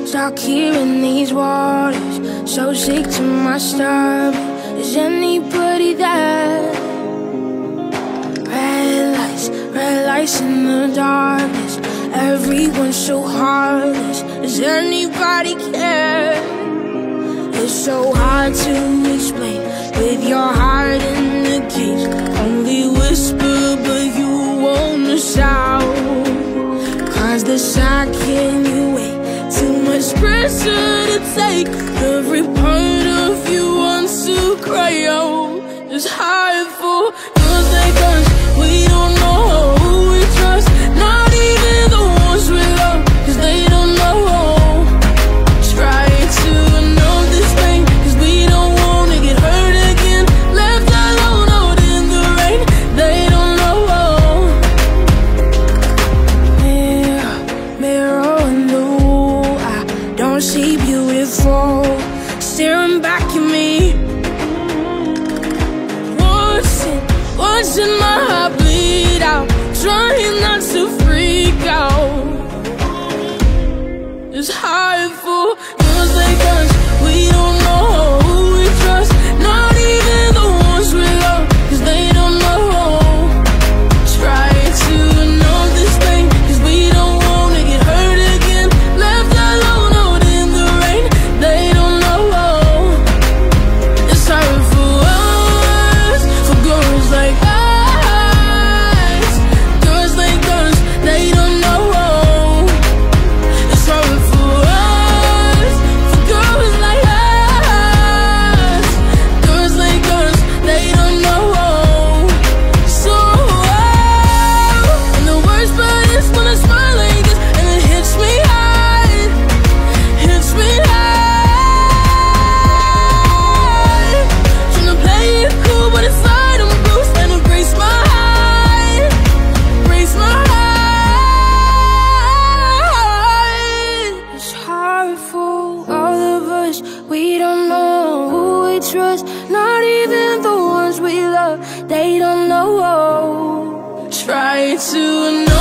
Stuck here in these waters, so sick to my stomach. Is anybody there? Red lights in the darkness. Everyone's so heartless. Does anybody care? It's so hard to explain with your heart in the cage. Only whisper, but you wanna shout. Cause the sound can you wait? Too much pressure to take. Every part of you wants to cry out. It's hard for girls like us. We don't know who we trust. Not even the ones we love, cause they don't know. Try to know this thing, cause we don't wanna get hurt again. Left alone out in the rain, they don't know. Mirror in the wall, I don't see beautiful staring back at me. Watching my heart bleed out, trying not to freak out. It's hard for girls like us. We don't know who we trust. Not even the ones we love, cause they don't know. Try to know this thing, cause we don't wanna get hurt again. Left alone out in the rain, they don't know. It's hard for us, for girls like us. Trust, not even the ones we love, they don't know. Try to know.